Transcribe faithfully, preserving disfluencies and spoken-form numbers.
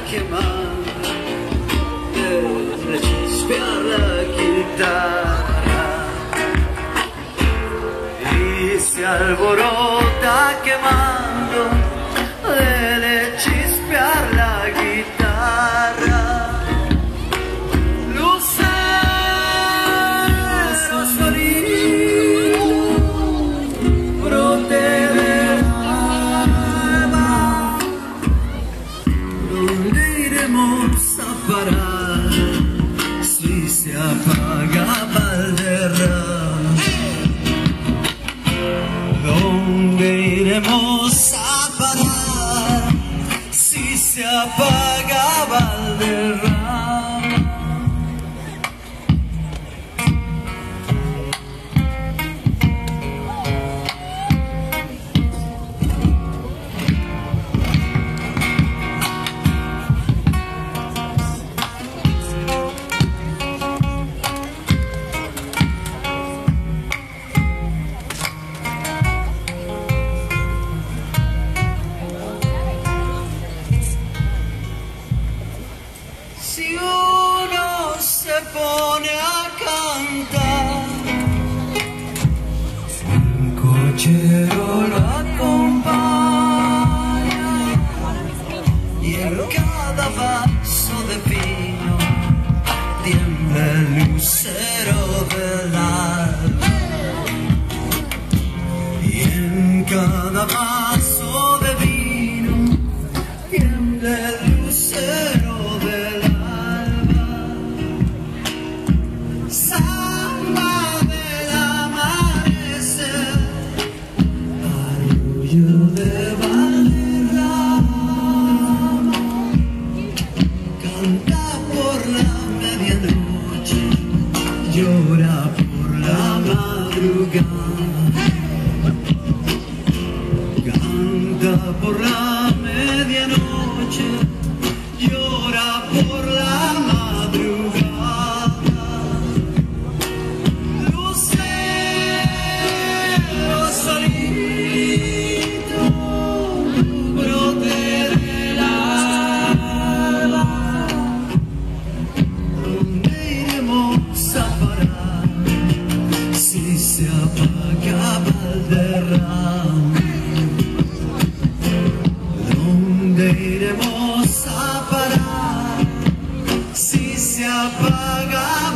quemando, debe chispear la guitarra y se alborota quemando, debe chispear la guitarra. Lucero solito, brote del alma, ¿dónde iremos a parar si se apaga Valderrama? ¿Dónde iremos a parar si se apaga Valderrama? Si uno se pone a cantar, un cochero lo acompaña y en cada vaso de vino tiembla el lucero del alba, y en cada vaso de vino tiembla el lucero del alba. Samba del amanecer, arrullo de Valderrama, canta por la medianoche, llora por la madrugada, canta por la medianoche, llora por la madrugada. Lucero solito, brote del alba, ¿dónde iremos a parar si se apaga Valderrama? ¿Dónde iremos a parar si se apaga